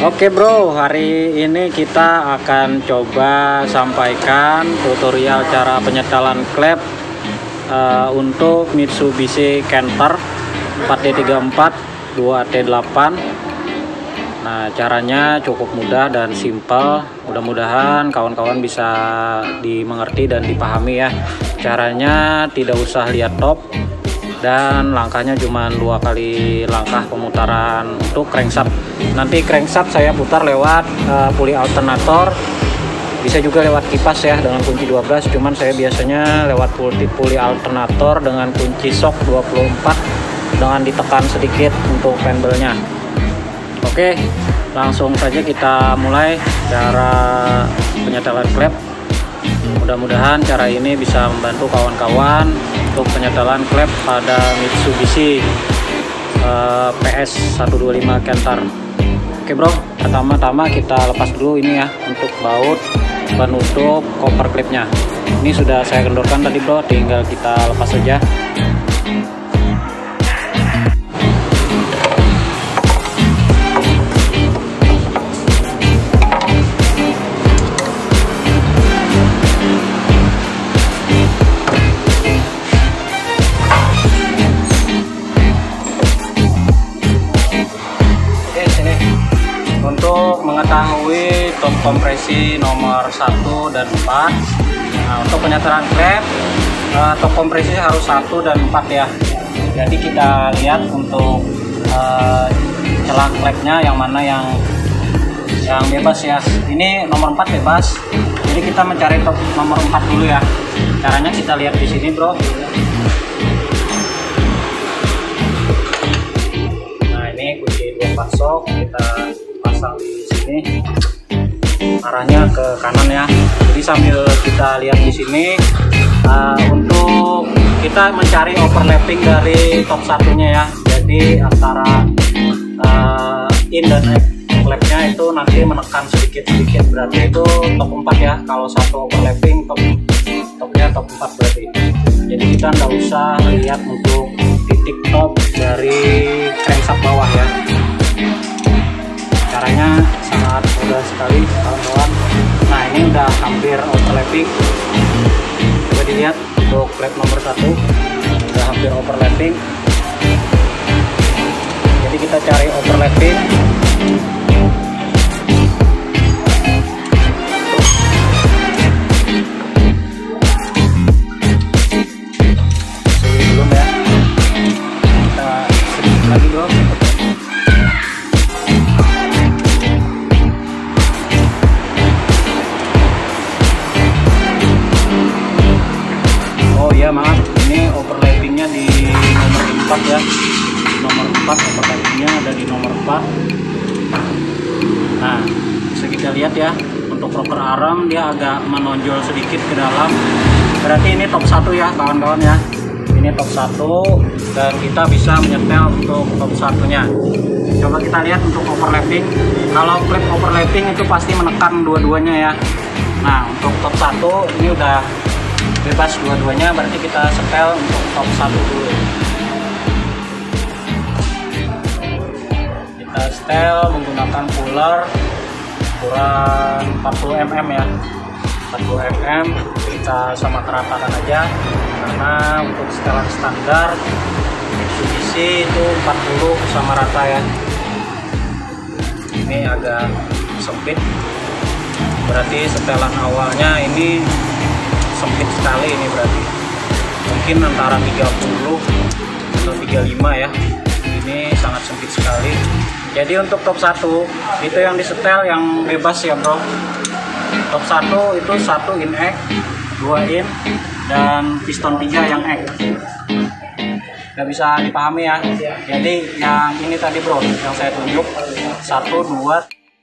Oke bro, hari ini kita akan coba sampaikan tutorial cara penyetelan klep untuk Mitsubishi Canter 4D34 2AT8. Nah, caranya cukup mudah dan simpel. Mudah-mudahan kawan-kawan bisa dimengerti dan dipahami ya. Caranya tidak usah lihat top, dan langkahnya cuma 2 kali langkah pemutaran untuk crankshaft. Nanti crankshaft saya putar lewat puli alternator, bisa juga lewat kipas ya dengan kunci 12, cuman saya biasanya lewat puli alternator dengan kunci shock 24 dengan ditekan sedikit untuk pendulnya. Oke, langsung saja kita mulai cara penyetelan klep. Mudah-mudahan cara ini bisa membantu kawan-kawan untuk penyetelan klep pada Mitsubishi PS 125 Canter. Oke bro, pertama-tama kita lepas dulu ini ya untuk baut penutup koper klipnya. Ini sudah saya kendorkan tadi bro, tinggal kita lepas saja. Untuk mengetahui top kompresi nomor 1 dan 4, nah, untuk penyetelan klep top kompresi harus 1 dan 4 ya. Jadi kita lihat untuk celah klepnya yang mana yang bebas ya. Ini nomor 4 bebas, jadi kita mencari top nomor 4 dulu ya. Caranya kita lihat di sini bro. Nah, ini kunci 24 shock kita pasang di sini, arahnya ke kanan ya. Jadi sambil kita lihat di sini, untuk kita mencari overlapping dari top satunya ya. Jadi antara in dan out klepnya itu nanti menekan sedikit-sedikit, berarti itu top 4 ya. Kalau satu overlapping topnya top 4 berarti. Jadi kita nggak usah lihat untuk titik top dari crankshaft bawah ya. Caranya sangat mudah sekali kawan-kawan. Nah, ini udah hampir overlapping. Coba dilihat untuk klep nomor 1 udah hampir overlapping. Jadi kita cari overlapping. Belum ya. Kita sedikit lagi bro. Ya maaf, ini overlappingnya di nomor 4 ya. Nomor 4 overlappingnya ada di nomor 4. Nah, bisa kita lihat ya, untuk rocker arm dia agak menonjol sedikit ke dalam, berarti ini top 1 ya kawan-kawan ya. Ini top 1 dan kita bisa menyetel untuk top 1-nya. Coba kita lihat untuk overlapping. Kalau klep overlapping itu pasti menekan dua-duanya ya. Nah, untuk top 1 ini udah bebas dua-duanya, berarti kita setel untuk top 1 dulu. Kita setel menggunakan puller ukuran 40 mm ya. 40 mm kita sama keratakan aja, karena untuk setelan standar Mitsubishi itu 40 sama rata ya. Ini agak sempit, berarti setelan awalnya ini sempit sekali, ini berarti mungkin antara 30 atau 35 ya. Ini sangat sempit sekali. Jadi untuk top 1 itu yang disetel yang bebas ya bro. Top 1 itu 1 in X, 2 in, dan piston 3 yang X. Gak bisa dipahami ya. Jadi yang ini tadi bro, yang saya tunjuk 1, 2,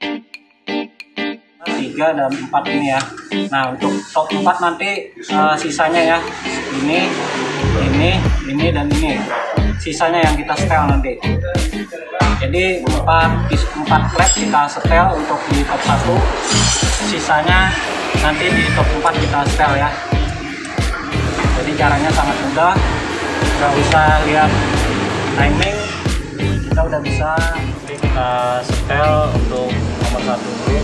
3 dan 4 ini ya. Nah, untuk top 4 nanti sisanya ya, ini dan ini sisanya yang kita setel nanti. Jadi 4 klep kita setel untuk di top 1, sisanya nanti di top 4 kita setel ya. Jadi caranya sangat mudah, nggak usah lihat timing, kita udah bisa. Kita setel untuk nomor 1 dulu.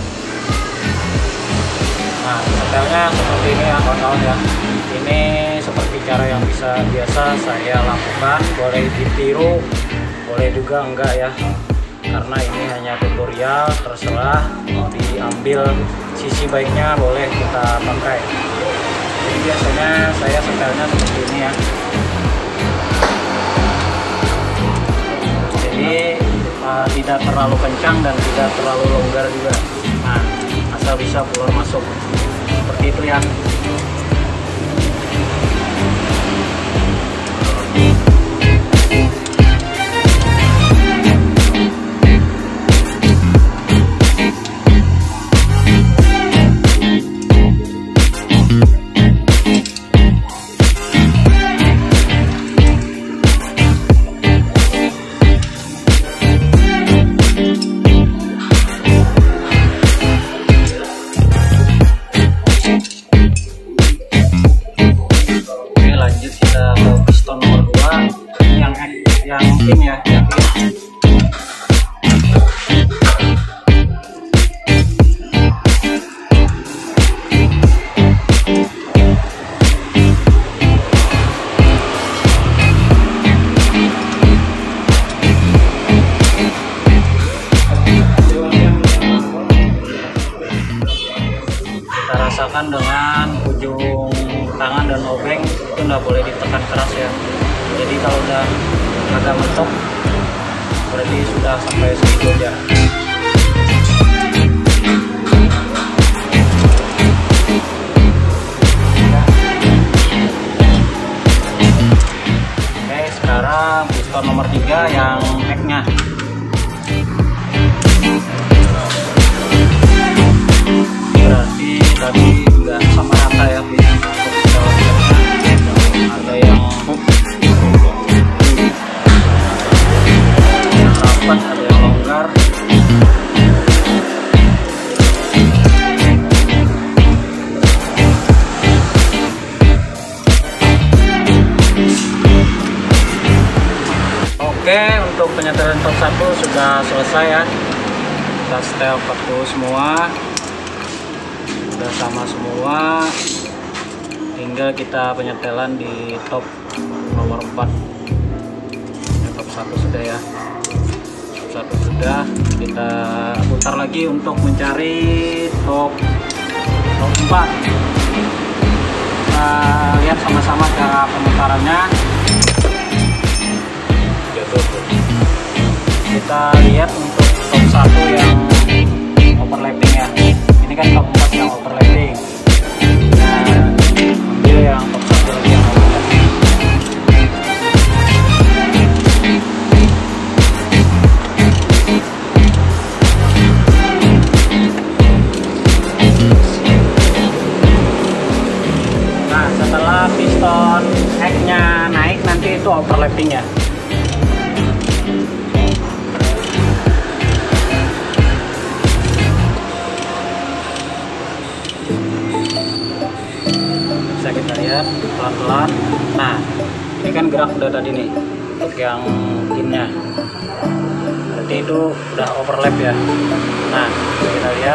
Nah, setelnya seperti ini ya kawan-kawan ya. Ini seperti cara yang biasa saya lakukan, boleh ditiru, boleh juga enggak ya, karena ini hanya tutorial, terserah mau diambil sisi baiknya boleh kita pakai. Jadi biasanya saya setelnya seperti ini ya. Jadi tidak terlalu kencang dan tidak terlalu longgar juga. Nah, asal bisa keluar masuk seperti itu ya. Yang in ya, yang in. Kita rasakan dengan ujung tangan dan obeng itu nggak boleh ditekan keras ya. Jadi kalau udah agak mentok berarti sudah sampai segitu aja. Oke, sekarang piston nomor 3 yang neck-nya. Berarti tadi nggak sama rata ya, ada yang ada yang longgar. Oke, untuk penyetelan top 1 sudah selesai ya. Kita setel paku semua, sudah sama semua. Tinggal kita penyetelan di top nomor 4. Top 1 sudah ya. Satu sudah, kita putar lagi untuk mencari top 4. Kita lihat sama-sama cara pemutarannya. Kita lihat untuk top 1 yang overlapping ya. Ini kan top 4 yang overlapping. Nah, ambil yang top 1 lagi yang overlapping. Setelah piston X-nya naik nanti itu overlapping ya. Bisa kita lihat pelan-pelan. Nah, ini kan gerak udah tadi nih untuk yang pinnya. Berarti itu udah overlap ya. Nah, kita lihat.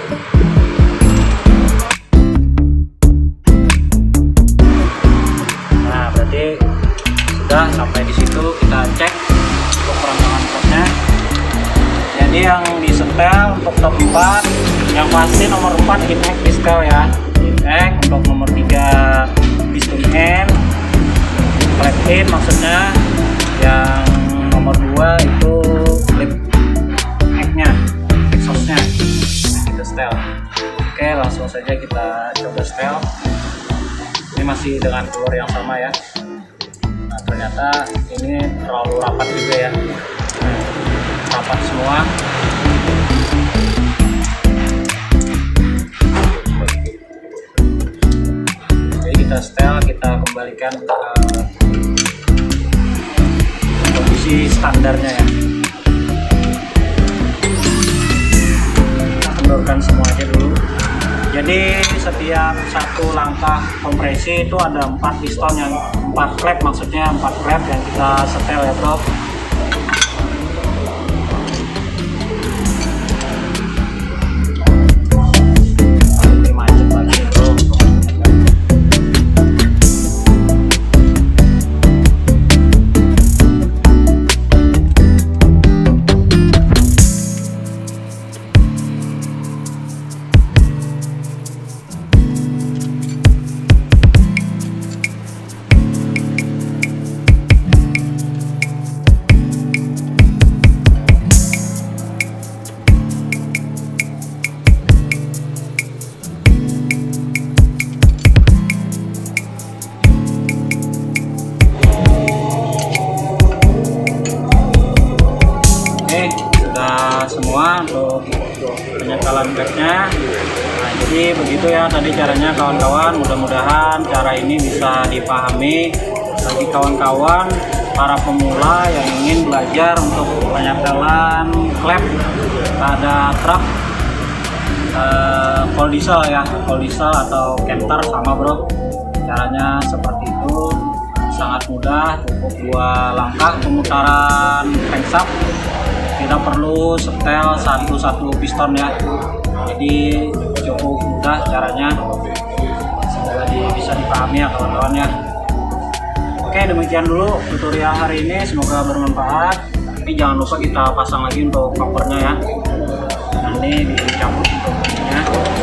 Sudah sampai di situ, kita cek untuk perancangan stopnya. Jadi yang disetel untuk top 4 yang pasti nomor 4 in-neck distel ya, in-neck. Untuk nomor 3 piston end flap in maksudnya. Yang nomor 2 itu flip neck-nya, exhaust-nya kita setel. Oke, langsung saja kita coba setel. Ini masih dengan keluar yang sama ya. Ternyata ini terlalu rapat juga ya, rapat semua. Jadi kita setel, kita kembalikan ke posisi standarnya ya. Kita kendorkan semua aja dulu. Jadi setiap satu langkah kompresi itu ada 4 piston, yang 4 flap, maksudnya 4 flap yang kita setel ya bro. penyetelan klepnya. Nah, jadi begitu ya tadi caranya kawan-kawan, mudah-mudahan cara ini bisa dipahami bagi kawan-kawan para pemula yang ingin belajar untuk penyetelan klep pada truk full diesel ya, full diesel atau Canter sama bro. Caranya seperti itu, sangat mudah, cukup 2 langkah pemutaran crankshaft. Kita perlu setel satu piston ya, jadi cukup mudah caranya. Semoga bisa dipahami ya kawan-kawan ya. Oke, demikian dulu tutorial hari ini, semoga bermanfaat. Tapi jangan lupa kita pasang lagi untuk covernya ya. Nah, ini dicabut untuk ininya.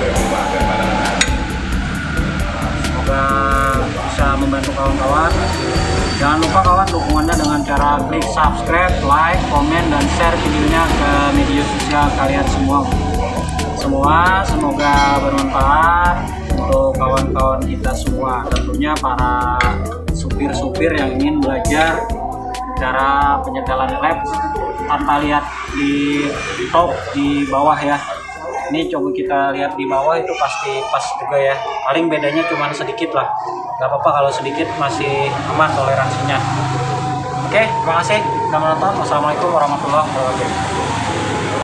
Semoga bisa membantu kawan-kawan. Jangan lupa kawan dukungannya dengan cara klik subscribe, like, komen, dan share videonya ke media sosial kalian semua. Semoga bermanfaat untuk kawan-kawan kita semua, tentunya para supir-supir yang ingin belajar cara penyetelan klep tanpa lihat di top di bawah ya. Ini coba kita lihat di bawah itu pasti pas juga ya, paling bedanya cuma sedikit lah, nggak apa-apa kalau sedikit, masih aman toleransinya. Oke, terima kasih sudah menonton. Wassalamualaikum warahmatullahi wabarakatuh.